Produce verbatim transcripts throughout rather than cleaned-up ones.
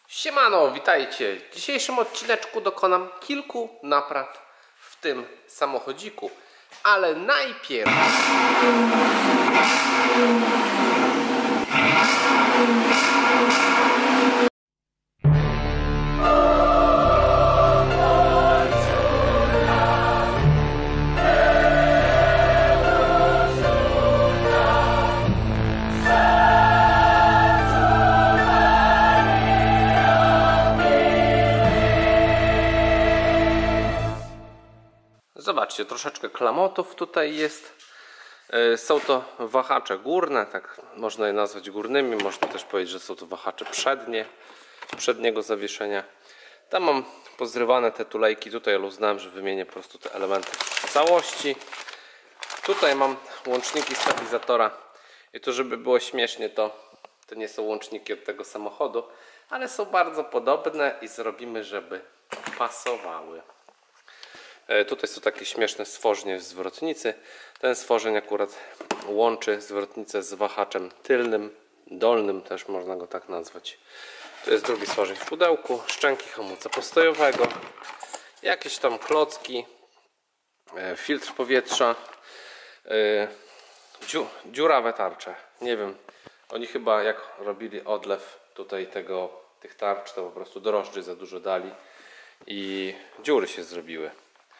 Siemano, witajcie! W dzisiejszym odcineczku dokonam kilku napraw w tym samochodziku, ale najpierw zobaczcie, troszeczkę klamotów tutaj jest. Są to wahacze górne, tak można je nazwać górnymi. Można też powiedzieć, że są to wahacze przednie, przedniego zawieszenia. Tam mam pozrywane te tulejki. Tutaj uznałem, że wymienię po prostu te elementy w całości. Tutaj mam łączniki stabilizatora. I to, żeby było śmiesznie, to, to nie są łączniki od tego samochodu, ale są bardzo podobne i zrobimy, żeby pasowały. Tutaj są takie śmieszne stworzenie w zwrotnicy. Ten stworzeń akurat łączy zwrotnicę z wahaczem tylnym, dolnym też można go tak nazwać. To jest drugi stworzeń w pudełku, szczęki hamulca postojowego, jakieś tam klocki, filtr powietrza, dziu, dziurawe tarcze. Nie wiem, oni chyba jak robili odlew tutaj tego, tych tarcz, to po prostu drożdży za dużo dali i dziury się zrobiły.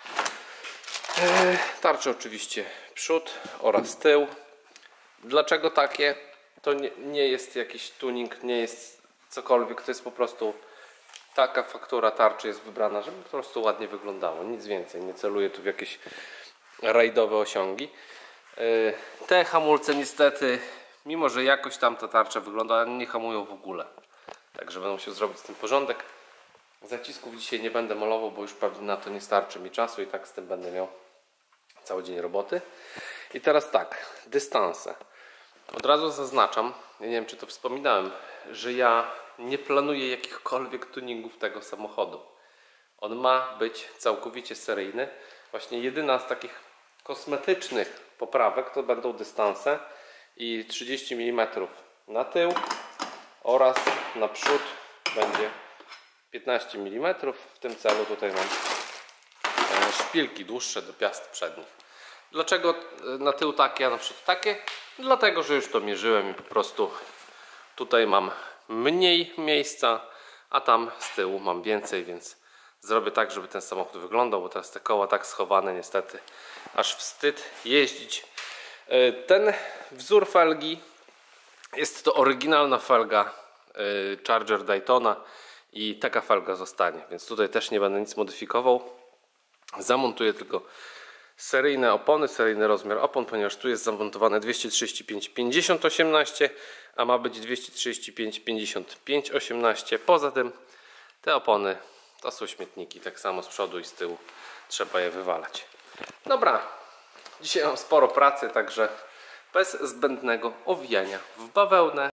Tarcze oczywiście przód oraz tył. Dlaczego takie? To nie, nie jest jakiś tuning, nie jest cokolwiek, to jest po prostu taka faktura tarczy jest wybrana, żeby po prostu ładnie wyglądało, nic więcej. Nie celuję tu w jakieś rajdowe osiągi. Te hamulce niestety, mimo że jakoś tam ta tarcza wygląda, nie hamują w ogóle. Także będę musiał zrobić z tym porządek. Zacisków dzisiaj nie będę malował, bo już pewnie na to nie starczy mi czasu i tak z tym będę miał cały dzień roboty. I teraz tak, dystanse. Od razu zaznaczam, ja nie wiem czy to wspominałem, że ja nie planuję jakichkolwiek tuningów tego samochodu. On ma być całkowicie seryjny. Właśnie jedyna z takich kosmetycznych poprawek to będą dystanse i trzydzieści milimetrów na tył oraz na przód będzie piętnaście milimetrów. W tym celu tutaj mam szpilki dłuższe do piast przednich. Dlaczego na tył takie, a na przód takie? Dlatego, że już to mierzyłem i po prostu tutaj mam mniej miejsca, a tam z tyłu mam więcej, więc zrobię tak, żeby ten samochód wyglądał, bo teraz te koła tak schowane niestety aż wstyd jeździć. Ten wzór felgi jest to oryginalna felga Charger Daytona i taka felga zostanie, więc tutaj też nie będę nic modyfikował. Zamontuję tylko seryjne opony, seryjny rozmiar opon, ponieważ tu jest zamontowane dwieście trzydzieści pięć pięćdziesiąt osiemnaście, a ma być dwieście trzydzieści pięć pięćdziesiąt pięć osiemnaście. Poza tym te opony to są śmietniki, tak samo z przodu i z tyłu trzeba je wywalać. Dobra, dzisiaj mam sporo pracy, także bez zbędnego owijania w bawełnę.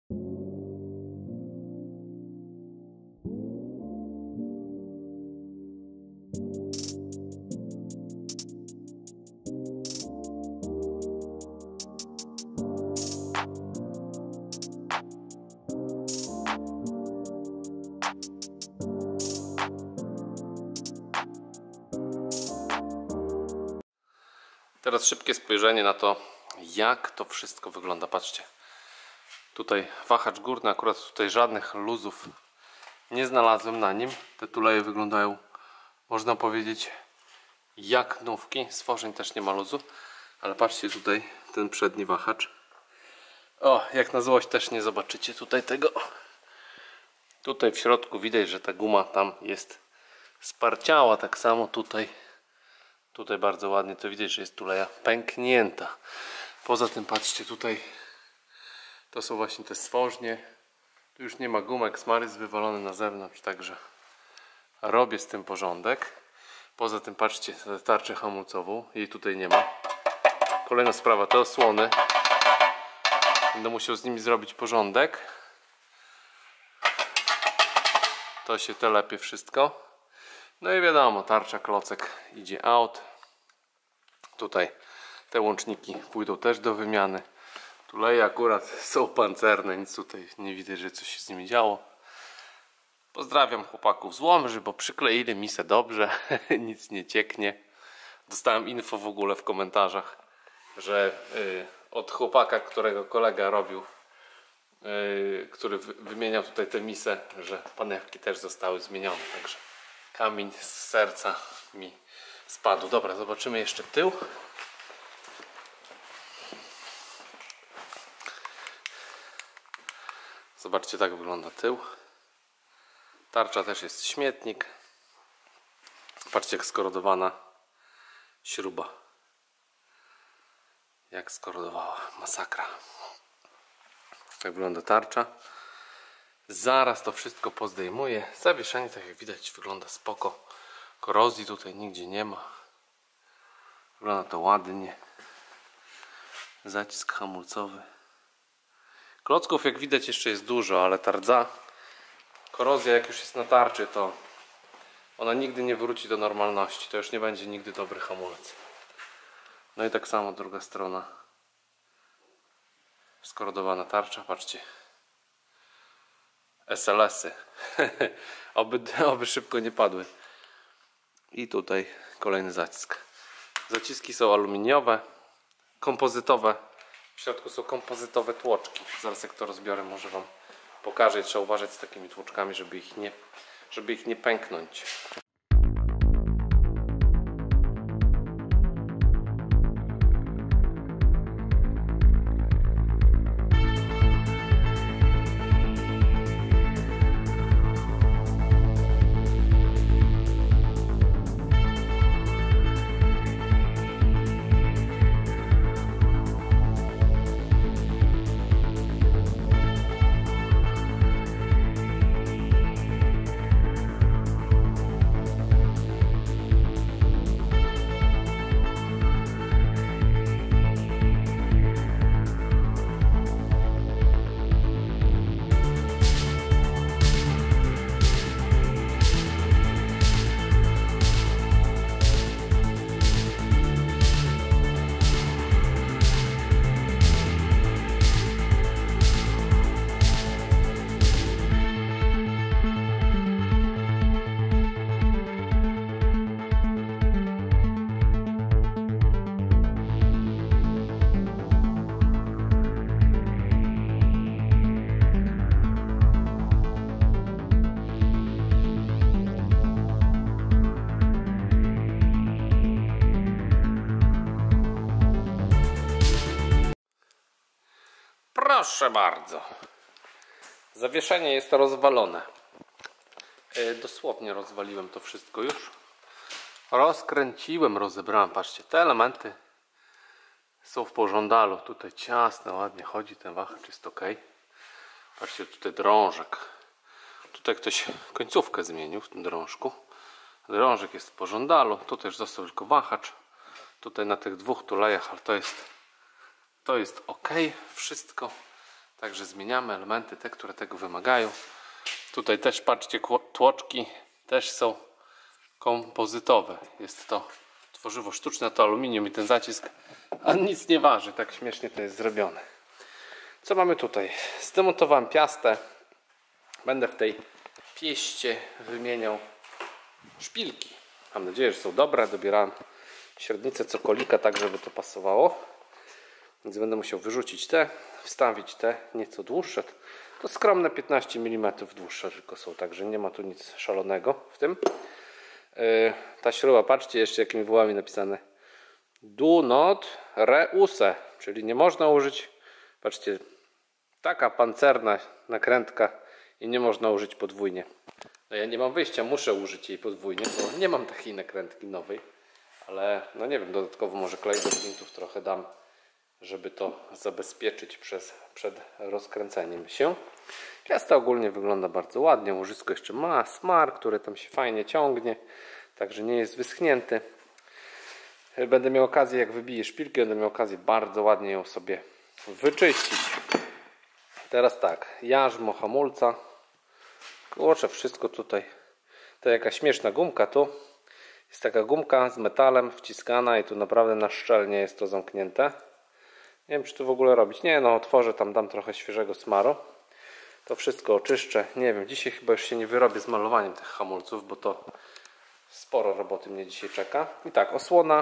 Teraz szybkie spojrzenie na to, jak to wszystko wygląda. Patrzcie, tutaj wahacz górny, akurat tutaj żadnych luzów nie znalazłem na nim. Te tuleje wyglądają, można powiedzieć, jak nówki. Stworzeń też nie ma luzu, ale patrzcie tutaj ten przedni wahacz. O, jak na złość też nie zobaczycie tutaj tego. Tutaj w środku widać, że ta guma tam jest sparciała, tak samo tutaj. Tutaj bardzo ładnie to widać, że jest tuleja pęknięta. Poza tym patrzcie tutaj, to są właśnie te stworznie. Tu już nie ma gumek, smar jest wywalony na zewnątrz, także robię z tym porządek. Poza tym patrzcie na tarczę hamulcową, jej tutaj nie ma. Kolejna sprawa, te osłony. Będę musiał z nimi zrobić porządek. To się telepie wszystko. No i wiadomo, tarcza, klocek idzie out. Tutaj te łączniki pójdą też do wymiany. Tuleje akurat są pancerne, nic tutaj nie widać, że coś się z nimi działo. Pozdrawiam chłopaków z Łomży, bo przykleili mi se dobrze, nic nie cieknie. Dostałem info w ogóle w komentarzach, że y, od chłopaka, którego kolega robił, y, który wy, wymieniał tutaj te misę, że panewki też zostały zmienione, także kamień z serca mi spadł. Dobra, zobaczymy jeszcze tył. Zobaczcie, tak wygląda tył. Tarcza też jest śmietnik. Patrzcie, jak skorodowana śruba. Jak skorodowała. Masakra. Tak wygląda tarcza. Zaraz to wszystko pozdejmuję. Zawieszenie, tak jak widać, wygląda spoko. Korozji tutaj nigdzie nie ma. Wygląda to ładnie. Zacisk hamulcowy. Klocków, jak widać, jeszcze jest dużo, ale ta rdza, korozja, jak już jest na tarczy, to ona nigdy nie wróci do normalności. To już nie będzie nigdy dobry hamulec. No i tak samo druga strona. Skorodowana tarcza, patrzcie. S L S-y. oby, oby szybko nie padły. I tutaj kolejny zacisk. Zaciski są aluminiowe, kompozytowe. W środku są kompozytowe tłoczki. Zaraz jak to rozbiorę, może wam pokażę. Trzeba uważać z takimi tłoczkami, żeby ich nie, żeby ich nie pęknąć. Proszę bardzo. Zawieszenie jest rozwalone. Yy, dosłownie rozwaliłem to wszystko już. Rozkręciłem, rozebrałem. Patrzcie, te elementy są w pożądalu. Tutaj ciasno, ładnie chodzi ten wahacz, jest ok. Patrzcie, tutaj drążek. Tutaj ktoś końcówkę zmienił w tym drążku. Drążek jest w pożądalu. Tu też został tylko wahacz. Tutaj na tych dwóch tulejach, ale to jest to jest ok, wszystko. Także zmieniamy elementy, te, które tego wymagają. Tutaj też patrzcie, tłoczki też są kompozytowe. Jest to tworzywo sztuczne, to aluminium i ten zacisk, a nic nie waży. Tak śmiesznie to jest zrobione. Co mamy tutaj? Zdemontowałem piastę. Będę w tej pieście wymieniał szpilki. Mam nadzieję, że są dobre. Dobierałem średnicę cokolika, tak żeby to pasowało. Więc będę musiał wyrzucić te, wstawić te nieco dłuższe. To skromne piętnaście milimetrów dłuższe tylko są, także nie ma tu nic szalonego w tym. Yy, ta śruba, patrzcie jeszcze jakimi wołami napisane. Do not reuse, czyli nie można użyć, patrzcie, taka pancerna nakrętka i nie można użyć podwójnie. No ja nie mam wyjścia, muszę użyć jej podwójnie, bo nie mam takiej nakrętki nowej. Ale no nie wiem, dodatkowo może klej do gwintów trochę dam, żeby to zabezpieczyć przez, przed rozkręceniem się. Piasta ogólnie wygląda bardzo ładnie. Łożysko jeszcze ma smar, który tam się fajnie ciągnie, także nie jest wyschnięty. Będę miał okazję, jak wybiję szpilkę, będę miał okazję bardzo ładnie ją sobie wyczyścić. Teraz tak, jarzmo hamulca. Kurczę, wszystko tutaj. To jakaś śmieszna gumka tu. Jest taka gumka z metalem wciskana i tu naprawdę na szczelnie jest to zamknięte. Nie wiem, czy to w ogóle robić. Nie, no otworzę tam, dam trochę świeżego smaru. To wszystko oczyszczę. Nie wiem, dzisiaj chyba już się nie wyrobię z malowaniem tych hamulców, bo to sporo roboty mnie dzisiaj czeka. I tak, osłona.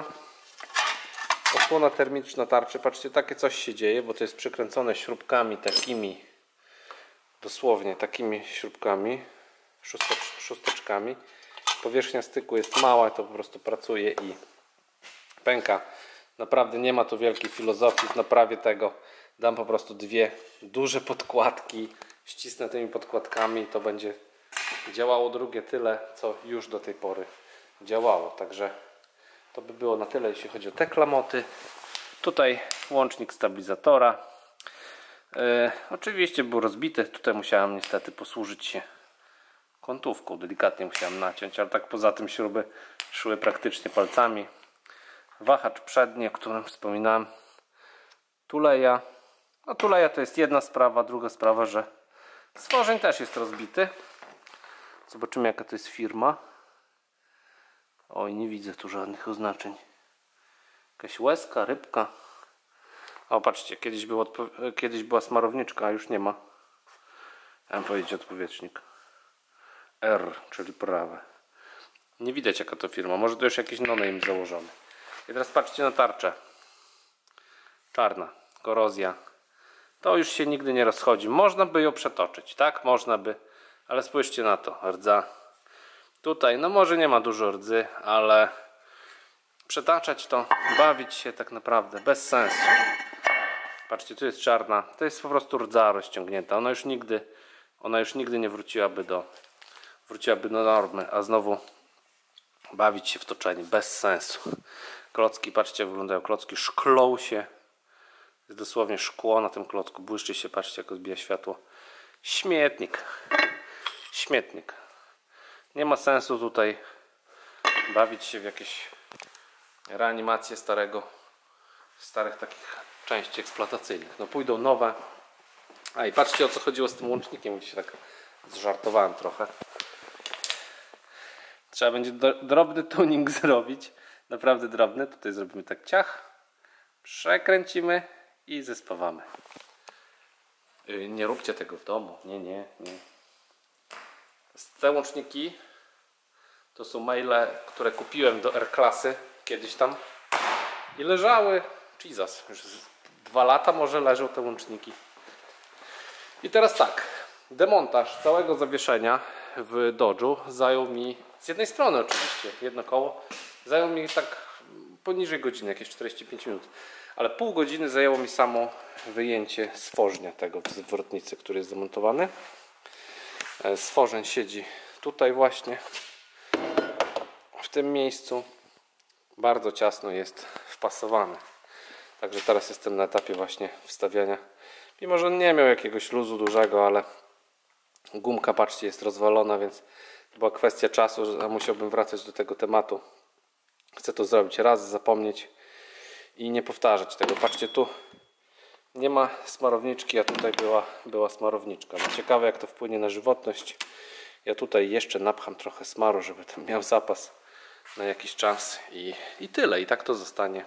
Osłona termiczna tarczy. Patrzcie, takie coś się dzieje, bo to jest przykręcone śrubkami takimi, dosłownie takimi śrubkami, szóstecz, szósteczkami. Powierzchnia styku jest mała, to po prostu pracuje i pęka. Naprawdę nie ma tu wielkiej filozofii w naprawie tego. Dam po prostu dwie duże podkładki, ścisnę tymi podkładkami, to będzie działało drugie tyle, co już do tej pory działało. Także to by było na tyle, jeśli chodzi o te klamoty. Tutaj łącznik stabilizatora. Yy, oczywiście był rozbity. Tutaj musiałem niestety posłużyć się kątówką. Delikatnie musiałem naciąć, ale tak poza tym śruby szły praktycznie palcami. Wahacz przedni, o którym wspominałem. Tuleja. No tuleja to jest jedna sprawa. Druga sprawa, że stworzeń też jest rozbity. Zobaczymy, jaka to jest firma. Oj, nie widzę tu żadnych oznaczeń. Jakaś łezka, rybka. O, patrzcie, kiedyś, był kiedyś była smarowniczka, a już nie ma. Chciałem powiedzieć odpowietrznik. R, czyli prawe. Nie widać, jaka to firma. Może to już jakiś no-name założony. I teraz patrzcie na tarczę. Czarna, korozja. To już się nigdy nie rozchodzi. Można by ją przetoczyć, tak? Można by. Ale spójrzcie na to. Rdza. Tutaj, no może nie ma dużo rdzy, ale przetaczać to, bawić się tak naprawdę bez sensu. Patrzcie, tu jest czarna. To jest po prostu rdza rozciągnięta. Ona już nigdy, ona już nigdy nie wróciłaby do, wróciłaby do normy, a znowu bawić się w toczeniu bez sensu. Klocki, patrzcie, jak wyglądają klocki. Szklą się. Jest dosłownie szkło na tym klocku. Błyszczy się, patrzcie, jak odbija światło. Śmietnik. Śmietnik. Nie ma sensu tutaj bawić się w jakieś reanimacje starego, starych takich części eksploatacyjnych. No pójdą nowe. A i patrzcie, o co chodziło z tym łącznikiem, gdzie się tak zżartowałem trochę. Trzeba będzie drobny tuning zrobić. Naprawdę drobny. Tutaj zrobimy tak ciach. Przekręcimy i zespawamy. Nie róbcie tego w domu. Nie, nie, nie. Te łączniki to są maile, które kupiłem do R-klasy kiedyś tam i leżały, Jesus, już dwa lata może leżą te łączniki. I teraz tak, demontaż całego zawieszenia w Dodge'u zajął mi, z jednej strony oczywiście, jedno koło, zajął mi tak poniżej godziny, jakieś czterdzieści pięć minut, ale pół godziny zajęło mi samo wyjęcie stworznia tego z zwrotnicy, który jest zamontowany. Stworzeń siedzi tutaj właśnie w tym miejscu, bardzo ciasno jest wpasowany, także teraz jestem na etapie właśnie wstawiania, mimo że nie miał jakiegoś luzu dużego, ale gumka, patrzcie, jest rozwalona, więc to była kwestia czasu, że musiałbym wracać do tego tematu. Chcę to zrobić raz, zapomnieć i nie powtarzać tego. Patrzcie, tu nie ma smarowniczki, a tutaj była, była smarowniczka. No ciekawe, jak to wpłynie na żywotność. Ja tutaj jeszcze napcham trochę smaru, żeby tam miał zapas na jakiś czas i, i tyle. I tak to zostanie.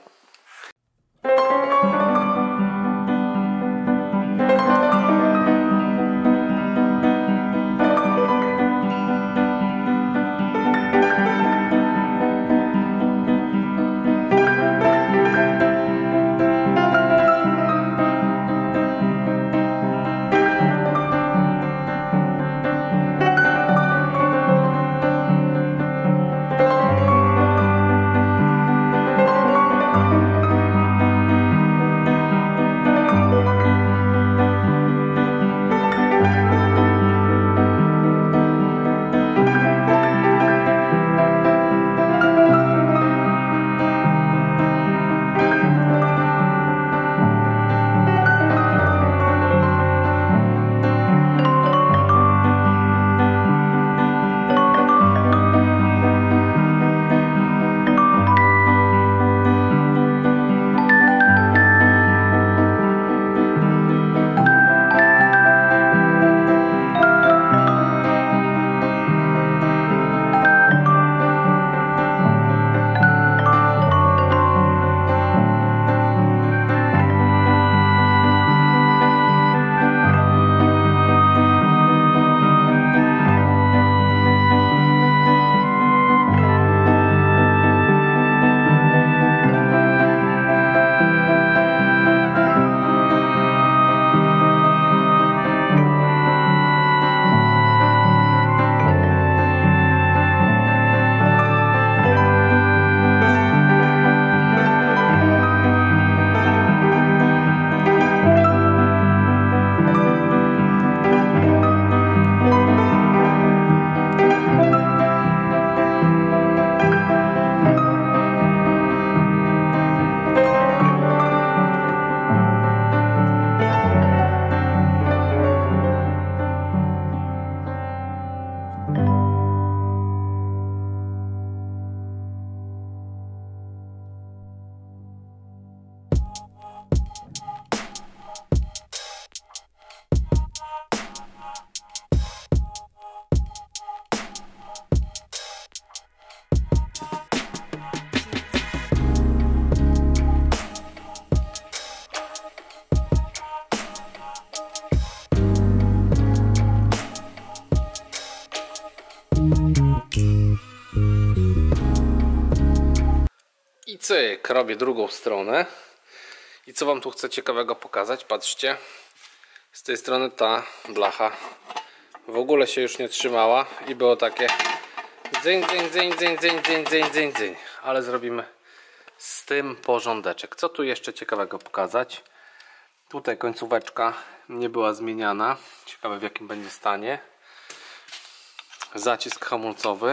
cyk, robię drugą stronę. I co wam tu chcę ciekawego pokazać? Patrzcie. Z tej strony ta blacha w ogóle się już nie trzymała i było takie dzyń, dzyń, dzyń, dzyń, dzyń, dzyń, dzyń, dzyń, dzyń. Ale zrobimy z tym porządeczek. Co tu jeszcze ciekawego pokazać? Tutaj końcóweczka nie była zmieniana. Ciekawe w jakim będzie stanie. Zacisk hamulcowy.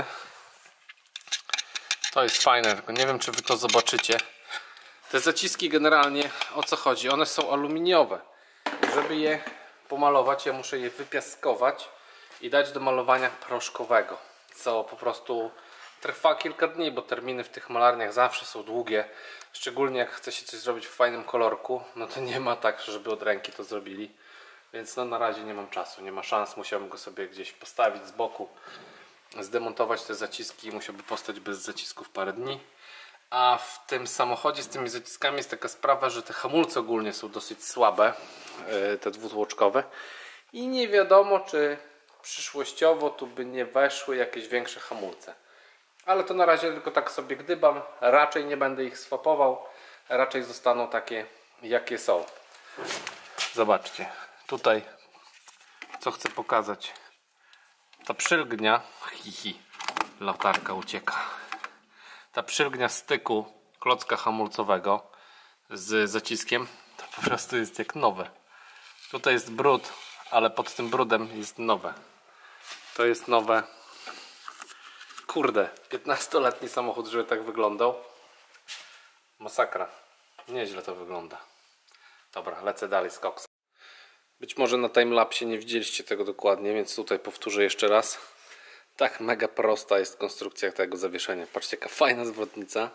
To jest fajne, tylko nie wiem czy wy to zobaczycie. Te zaciski generalnie o co chodzi? One są aluminiowe. Żeby je pomalować, ja muszę je wypiaskować i dać do malowania proszkowego. Co po prostu trwa kilka dni, bo terminy w tych malarniach zawsze są długie. Szczególnie jak chce się coś zrobić w fajnym kolorku, no to nie ma tak, żeby od ręki to zrobili. Więc no na razie nie mam czasu, nie ma szans. Musiałbym go sobie gdzieś postawić z boku, zdemontować te zaciski i musiałby postać bez zacisków parę dni. A w tym samochodzie z tymi zaciskami jest taka sprawa, że te hamulce ogólnie są dosyć słabe, te dwutłoczkowe. I nie wiadomo czy przyszłościowo tu by nie weszły jakieś większe hamulce. Ale to na razie tylko tak sobie gdybam. Raczej nie będę ich swapował. Raczej zostaną takie jakie są. Zobaczcie. Tutaj co chcę pokazać. Ta przylgnia. Hihi. Latarka ucieka. Ta przylgnia styku klocka hamulcowego z zaciskiem to po prostu jest jak nowe. Tutaj jest brud, ale pod tym brudem jest nowe. To jest nowe. Kurde, piętnastoletni samochód, żeby tak wyglądał. Masakra. Nieźle to wygląda. Dobra, lecę dalej z koksem. Być może na timelapsie nie widzieliście tego dokładnie, więc tutaj powtórzę jeszcze raz. Tak mega prosta jest konstrukcja tego zawieszenia. Patrzcie jaka fajna zwrotnica.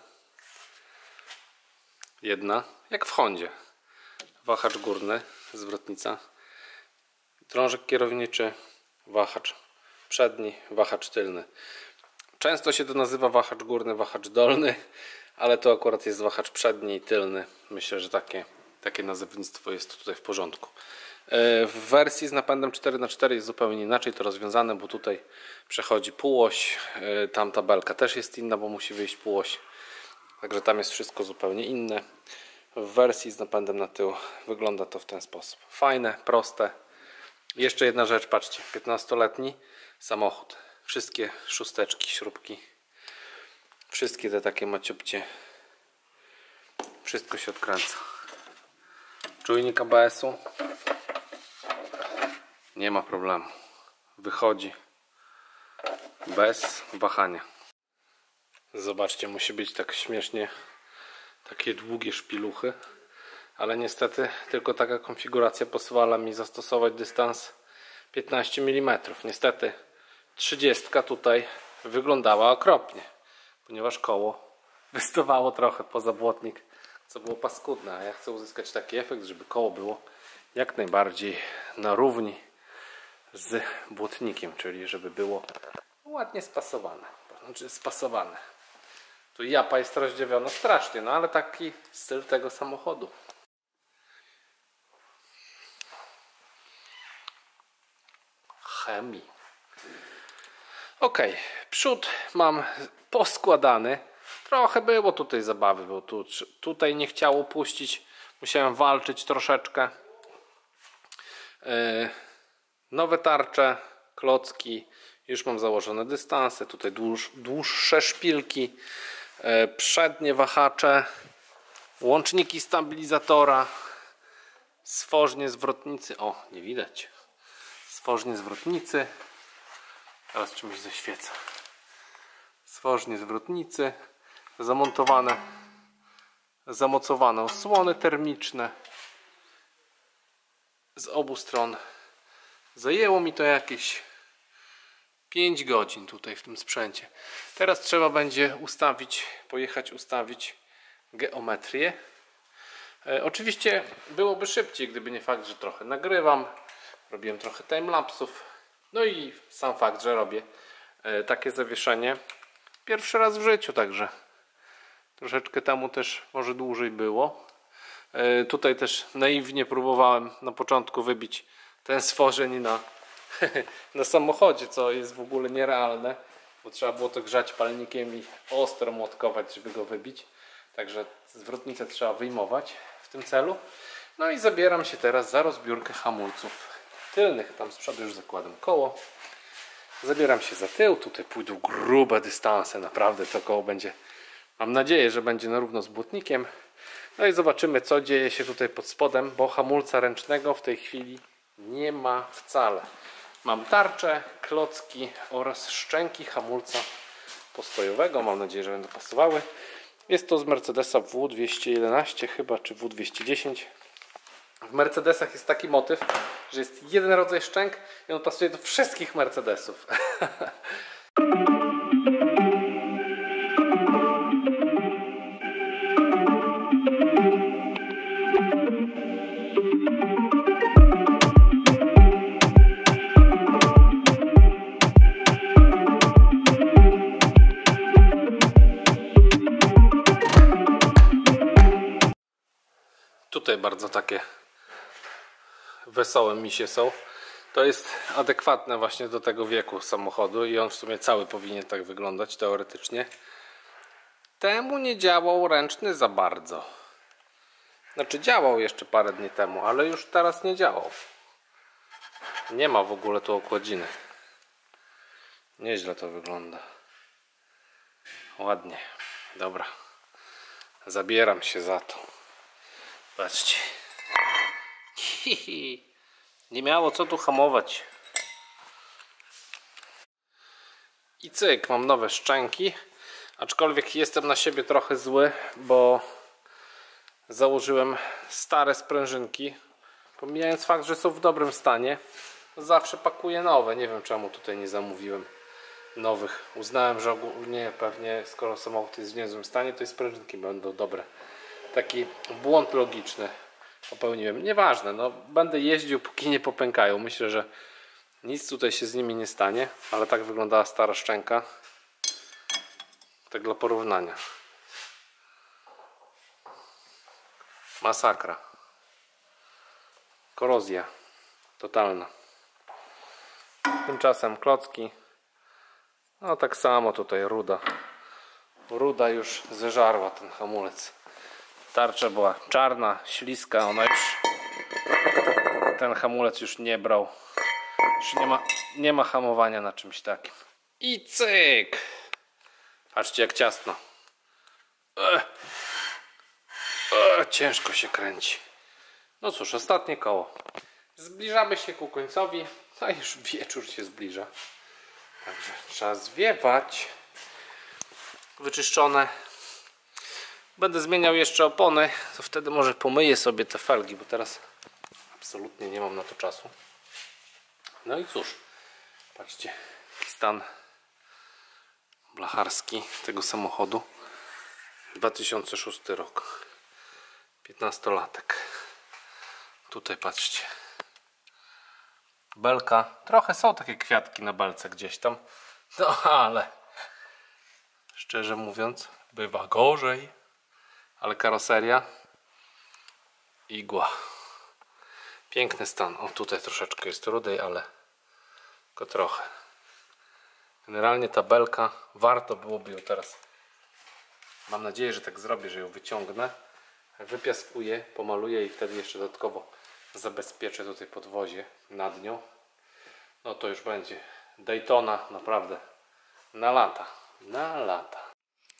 Jedna, jak w Hondzie. Wahacz górny, zwrotnica. Drążek kierowniczy, wahacz przedni, wahacz tylny. Często się to nazywa wahacz górny, wahacz dolny, ale to akurat jest wahacz przedni i tylny. Myślę, że takie, takie nazewnictwo jest tutaj w porządku. W wersji z napędem cztery na cztery jest zupełnie inaczej to rozwiązane, bo tutaj przechodzi półoś, tam tabelka też jest inna, bo musi wyjść półoś. Także tam jest wszystko zupełnie inne. W wersji z napędem na tył wygląda to w ten sposób. Fajne, proste. Jeszcze jedna rzecz, patrzcie, piętnastoletni samochód. Wszystkie szósteczki, śrubki, wszystkie te takie maciubcie, wszystko się odkręca. Czujnik A B S-u, nie ma problemu, wychodzi bez wahania. Zobaczcie, musi być tak śmiesznie, takie długie szpiluchy, ale niestety tylko taka konfiguracja pozwala mi zastosować dystans piętnaście milimetrów. Niestety trzydziestka tutaj wyglądała okropnie, ponieważ koło wystawało trochę poza błotnik, co było paskudne, a ja chcę uzyskać taki efekt, żeby koło było jak najbardziej na równi z błotnikiem, czyli żeby było ładnie spasowane, znaczy spasowane. Tu japa jest rozdziewiona strasznie, no ale taki styl tego samochodu. Chemii. Ok, przód mam poskładany. Trochę było tutaj zabawy, bo tu, tutaj nie chciało puścić. Musiałem walczyć troszeczkę. Yy, nowe tarcze, klocki. Już mam założone dystanse. Tutaj dłuż, dłuższe szpilki. Yy, przednie wahacze. Łączniki stabilizatora. Stworznie zwrotnicy. O, nie widać. Stworznie zwrotnicy. Teraz czymś zaświecę. Stworznie zwrotnicy. Zamontowane, zamocowane osłony termiczne. Z obu stron. Zajęło mi to jakieś pięć godzin tutaj w tym sprzęcie. Teraz trzeba będzie ustawić, pojechać ustawić geometrię. E, oczywiście byłoby szybciej, gdyby nie fakt, że trochę nagrywam. Robiłem trochę timelapsów. No i sam fakt, że robię e, takie zawieszenie pierwszy raz w życiu, także troszeczkę temu też może dłużej było. E, tutaj też naiwnie próbowałem na początku wybić ten stworzeń na, na samochodzie, co jest w ogóle nierealne, bo trzeba było to grzać palnikiem i ostro młotkować, żeby go wybić. Także zwrotnicę trzeba wyjmować w tym celu. No i zabieram się teraz za rozbiórkę hamulców tylnych. Tam z przodu już zakładam koło. Zabieram się za tył. Tutaj pójdą grube dystanse. Naprawdę to koło będzie, mam nadzieję, że będzie na równo z błotnikiem. No i zobaczymy, co dzieje się tutaj pod spodem, bo hamulca ręcznego w tej chwili nie ma wcale. Mam tarczę, klocki oraz szczęki hamulca postojowego. Mam nadzieję, że będą pasowały. Jest to z Mercedesa W dwieście jedenaście chyba, czy W dwieście dziesięć. W Mercedesach jest taki motyw, że jest jeden rodzaj szczęk i on pasuje do wszystkich Mercedesów. Tutaj bardzo takie wesołe misie są. To jest adekwatne właśnie do tego wieku samochodu i on w sumie cały powinien tak wyglądać teoretycznie. Temu nie działał ręczny za bardzo. Znaczy działał jeszcze parę dni temu, ale już teraz nie działał. Nie ma w ogóle tu okładziny. Nieźle to wygląda. Ładnie. Dobra. Zabieram się za to. Patrzcie. Hihi. Nie miało co tu hamować. I cyk, mam nowe szczęki. Aczkolwiek jestem na siebie trochę zły, bo założyłem stare sprężynki. Pomijając fakt, że są w dobrym stanie, zawsze pakuję nowe. Nie wiem, czemu tutaj nie zamówiłem nowych. Uznałem, że ogólnie pewnie skoro samochód jest w niezłym stanie, to i sprężynki będą dobre. Taki błąd logiczny popełniłem. Nieważne, no będę jeździł, póki nie popękają. Myślę, że nic tutaj się z nimi nie stanie, ale tak wyglądała stara szczęka. Tak dla porównania. Masakra. Korozja totalna. Tymczasem klocki. No tak samo tutaj ruda. Ruda już zeżarła ten hamulec. Tarcza była czarna, śliska, ona już, ten hamulec już nie brał. Już nie ma, nie ma hamowania na czymś takim. I cyk! Patrzcie, jak ciasno. E, e, ciężko się kręci. No cóż, ostatnie koło. Zbliżamy się ku końcowi, a już wieczór się zbliża. Także trzeba zwiewać. Wyczyszczone. Będę zmieniał jeszcze opony, to wtedy może pomyję sobie te felgi, bo teraz absolutnie nie mam na to czasu. No i cóż, patrzcie, stan blacharski tego samochodu. dwa tysiące szósty rok. piętnastolatek. Tutaj patrzcie. Belka. Trochę są takie kwiatki na belce gdzieś tam. No ale szczerze mówiąc, bywa gorzej. Ale karoseria, igła. Piękny stan. O, tutaj troszeczkę jest rudej, ale tylko trochę. Generalnie ta belka, warto byłoby ją teraz, mam nadzieję, że tak zrobię, że ją wyciągnę, wypiaskuję, pomaluję i wtedy jeszcze dodatkowo zabezpieczę tutaj podwozie nad nią. No to już będzie Daytona naprawdę na lata. Na lata.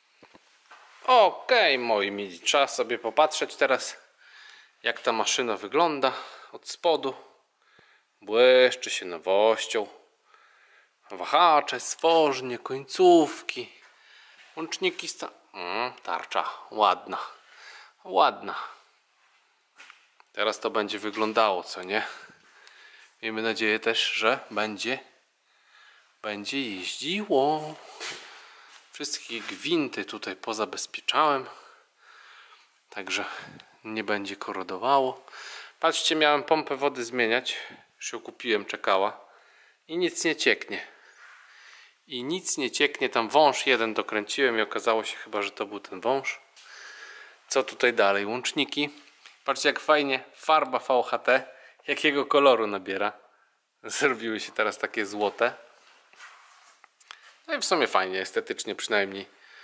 Okej, okay, moi mili, trzeba sobie popatrzeć teraz, jak ta maszyna wygląda od spodu. Błyszczy się nowością. Wahacze, stworznie, końcówki, łączniki sta... Mm, tarcza, ładna, ładna. Teraz to będzie wyglądało, co nie? Miejmy nadzieję też, że będzie, będzie jeździło. Wszystkie gwinty tutaj pozabezpieczałem, także nie będzie korodowało. Patrzcie, miałem pompę wody zmieniać, już ją kupiłem, czekała i nic nie cieknie. I nic nie cieknie, tam wąż jeden dokręciłem i okazało się chyba, że to był ten wąż. Co tutaj dalej? Łączniki. Patrzcie, jak fajnie farba V H T, jakiego koloru nabiera. Zrobiły się teraz takie złote. No i w sumie fajnie, estetycznie przynajmniej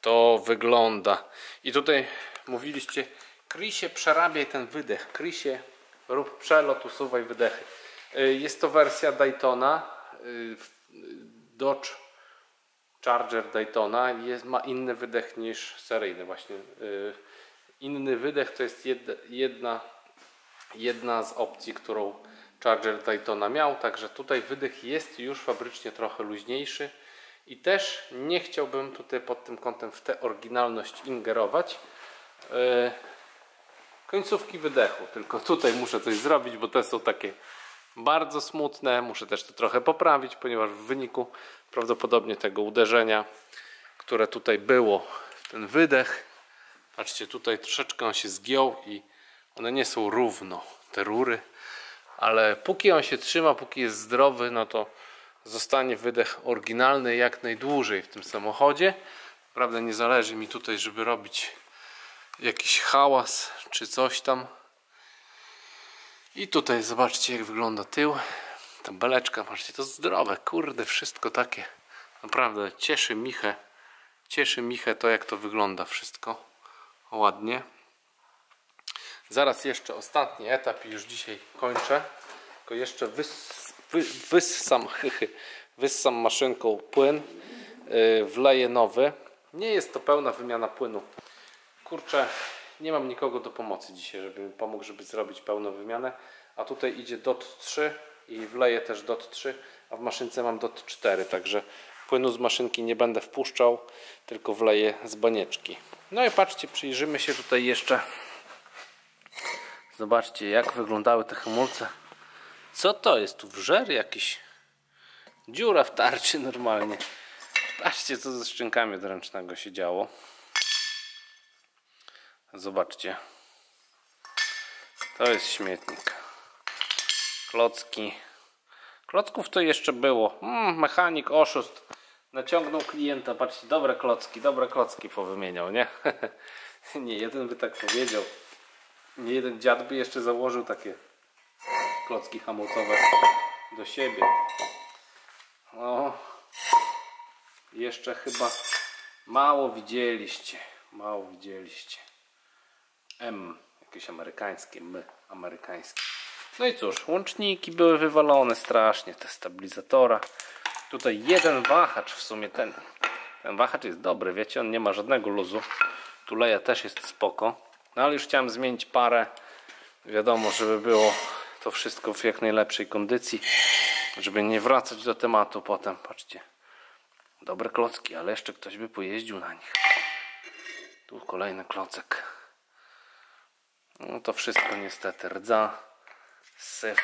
to wygląda. I tutaj mówiliście, Chrisie, przerabiaj ten wydech. Chrisie, rób przelot, usuwaj wydechy. Jest to wersja Daytona. Dodge Charger Daytona jest, ma inny wydech niż seryjny. Właśnie inny wydech to jest jedna, jedna z opcji, którą Charger Daytona miał. Także tutaj wydech jest już fabrycznie trochę luźniejszy. I też nie chciałbym tutaj pod tym kątem w tę oryginalność ingerować. Yy, końcówki wydechu, tylko tutaj muszę coś zrobić, bo te są takie bardzo smutne. Muszę też to trochę poprawić, ponieważ w wyniku prawdopodobnie tego uderzenia, które tutaj było, ten wydech, patrzcie, tutaj troszeczkę on się zgiął i one nie są równo, te rury, ale póki on się trzyma, póki jest zdrowy, no to zostanie wydech oryginalny jak najdłużej w tym samochodzie. Naprawdę nie zależy mi tutaj, żeby robić jakiś hałas czy coś tam. I tutaj zobaczcie, jak wygląda tył. Ta beleczka, patrzcie, to zdrowe, kurde, wszystko takie. Naprawdę cieszy Michę. Cieszy Michę to, jak to wygląda wszystko ładnie. Zaraz jeszcze ostatni etap i już dzisiaj kończę. Tylko jeszcze wys, wy, wyssam, chychy, wyssam maszynką płyn. Yy, wleję nowy. Nie jest to pełna wymiana płynu. Kurczę, nie mam nikogo do pomocy dzisiaj, żeby mi pomógł, żeby zrobić pełną wymianę. A tutaj idzie D O T trzy i wleję też D O T trzy, a w maszynce mam D O T cztery, także płynu z maszynki nie będę wpuszczał, tylko wleję z banieczki. No i patrzcie, przyjrzymy się tutaj jeszcze. Zobaczcie, jak wyglądały te hamulce. Co to jest? Tu wżer jakiś? Dziura w tarczy normalnie. Patrzcie, co ze szczękami od ręcznego się działo. Zobaczcie. To jest śmietnik. Klocki. Klocków to jeszcze było. Mm, mechanik, oszust. Naciągnął klienta. Patrzcie, dobre klocki, dobre klocki powymieniał, nie? Nie jeden by tak powiedział. Nie jeden dziad by jeszcze założył takie klocki hamulcowe do siebie. O, jeszcze chyba mało widzieliście. Mało widzieliście. M, jakieś amerykańskie, M, amerykańskie. No i cóż, łączniki były wywalone strasznie, te stabilizatora. Tutaj jeden wahacz w sumie, ten, ten wahacz jest dobry, wiecie, on nie ma żadnego luzu. Tuleja też jest spoko. No ale już chciałem zmienić parę. Wiadomo, żeby było to wszystko w jak najlepszej kondycji. Żeby nie wracać do tematu potem. Patrzcie. Dobre klocki, ale jeszcze ktoś by pojeździł na nich. Tu kolejny klocek. No to wszystko niestety rdza, syf,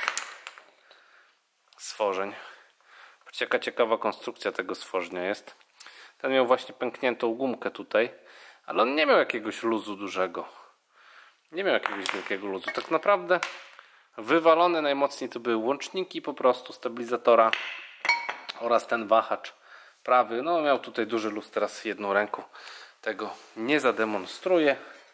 stworzeń. Patrzcie, jaka ciekawa konstrukcja tego stworzenia jest. Ten miał właśnie pękniętą gumkę tutaj, ale on nie miał jakiegoś luzu dużego. Nie miał jakiegoś wielkiego luzu. Tak naprawdę wywalone najmocniej to były łączniki po prostu stabilizatora oraz ten wahacz prawy. No miał tutaj duży luz, teraz jedną ręką tego nie zademonstruję.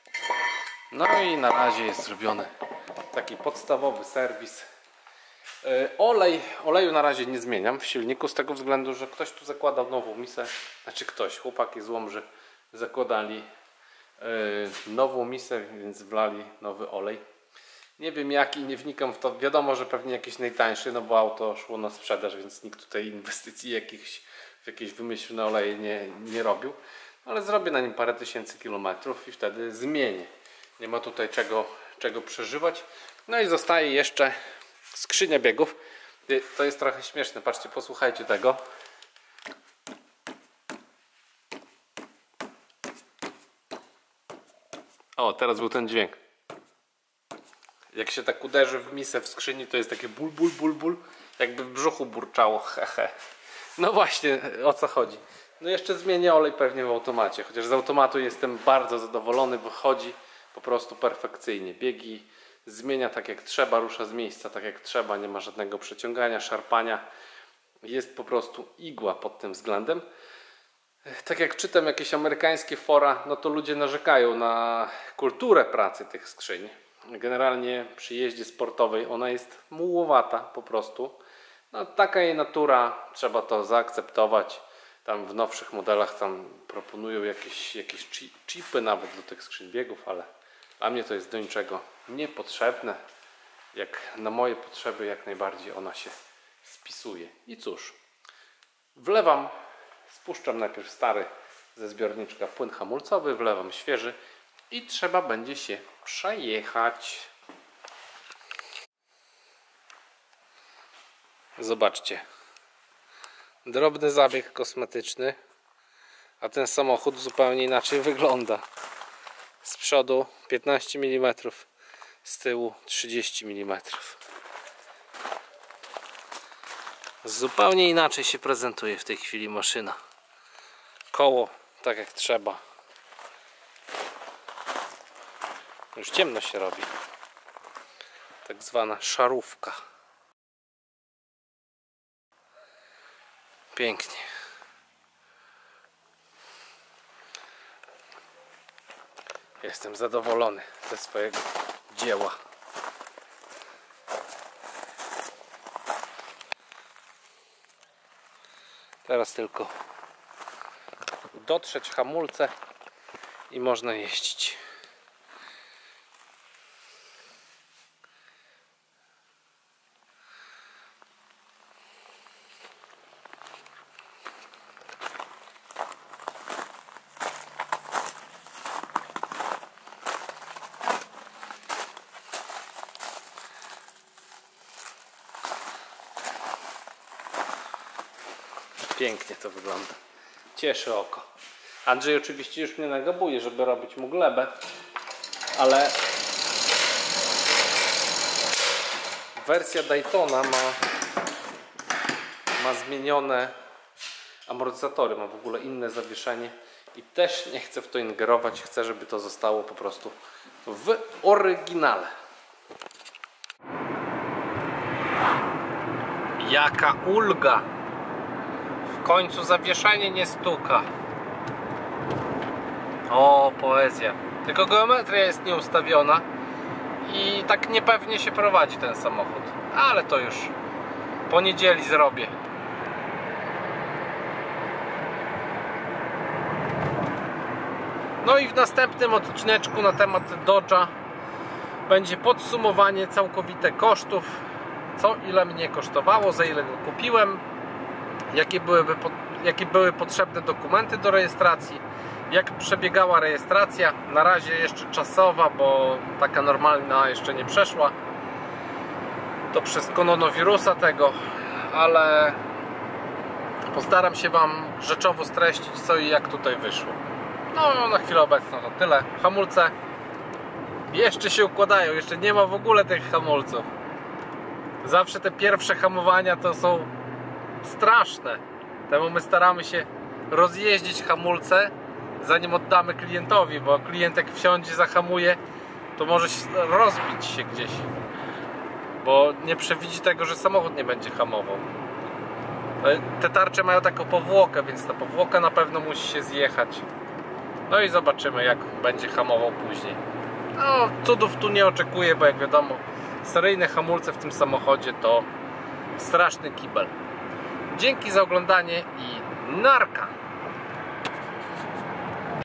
No i na razie jest zrobiony taki podstawowy serwis. Yy, olej, oleju na razie nie zmieniam w silniku z tego względu, że ktoś tu zakładał nową misę. Znaczy ktoś, chłopaki z Łomży zakładali yy, nową misę, więc wlali nowy olej. Nie wiem jaki, nie wnikam w to. Wiadomo, że pewnie jakiś najtańszy, no bo auto szło na sprzedaż, więc nikt tutaj inwestycji jakichś w jakieś wymyślne oleje nie, nie robił. Ale zrobię na nim parę tysięcy kilometrów i wtedy zmienię. Nie ma tutaj czego, czego przeżywać. No i zostaje jeszcze skrzynia biegów. To jest trochę śmieszne. Patrzcie, posłuchajcie tego. O, teraz był ten dźwięk. Jak się tak uderzy w misę w skrzyni, to jest takie ból, ból, ból, ból. Jakby w brzuchu burczało. Hehe. No właśnie, o co chodzi. No jeszcze zmienię olej pewnie w automacie. Chociaż z automatu jestem bardzo zadowolony, bo chodzi po prostu perfekcyjnie. Biegi zmienia tak jak trzeba, rusza z miejsca tak jak trzeba. Nie ma żadnego przeciągania, szarpania. Jest po prostu igła pod tym względem. Tak jak czytam jakieś amerykańskie fora, no to ludzie narzekają na kulturę pracy tych skrzyń. Generalnie przy jeździe sportowej ona jest mułowata po prostu. No taka jej natura, trzeba to zaakceptować. Tam w nowszych modelach tam proponują jakieś, jakieś chi- chipy nawet do tych skrzyń biegów, ale dla mnie to jest do niczego niepotrzebne. Jak na moje potrzeby jak najbardziej ona się spisuje. I cóż, wlewam, spuszczam najpierw stary ze zbiorniczka płyn hamulcowy, wlewam świeży i trzeba będzie się przejechać. Zobaczcie, drobny zabieg kosmetyczny, a ten samochód zupełnie inaczej wygląda. Z przodu piętnaście milimetrów, z tyłu trzydzieści milimetrów. Zupełnie inaczej się prezentuje w tej chwili maszyna. Koło tak jak trzeba. Już ciemno się robi. Tak zwana szarówka. Pięknie. Jestem zadowolony ze swojego dzieła. Teraz tylko dotrzeć hamulce i można jeździć. Pięknie to wygląda. Cieszy oko. Andrzej oczywiście już mnie nagabuje, żeby robić mu glebę, ale wersja Daytona ma, ma zmienione amortyzatory, ma w ogóle inne zawieszenie i też nie chcę w to ingerować. Chcę, żeby to zostało po prostu w oryginale. Jaka ulga! W końcu zawieszenie nie stuka. O, poezja. Tylko geometria jest nieustawiona i tak niepewnie się prowadzi ten samochód. Ale to już po niedzieli zrobię. No i w następnym odcineczku na temat Dodge'a będzie podsumowanie całkowite kosztów. Co ile mnie kosztowało, za ile go kupiłem. Jakie byłyby, jakie były potrzebne dokumenty do rejestracji, jak przebiegała rejestracja, na razie jeszcze czasowa, bo taka normalna jeszcze nie przeszła, to przez koronawirusa tego, ale postaram się Wam rzeczowo streścić co i jak tutaj wyszło. No na chwilę obecną to tyle. Hamulce jeszcze się układają, jeszcze nie ma w ogóle tych hamulców. Zawsze te pierwsze hamowania to są straszne. Temu my staramy się rozjeździć hamulce, zanim oddamy klientowi, bo klient jak wsiądzie, zahamuje, to może się rozbić się gdzieś, bo nie przewidzi tego, że samochód nie będzie hamował. Te tarcze mają taką powłokę, więc ta powłoka na pewno musi się zjechać. No i zobaczymy, jak będzie hamował później. No, cudów tu nie oczekuję, bo jak wiadomo, seryjne hamulce w tym samochodzie to straszny kibel. Dzięki za oglądanie i narka!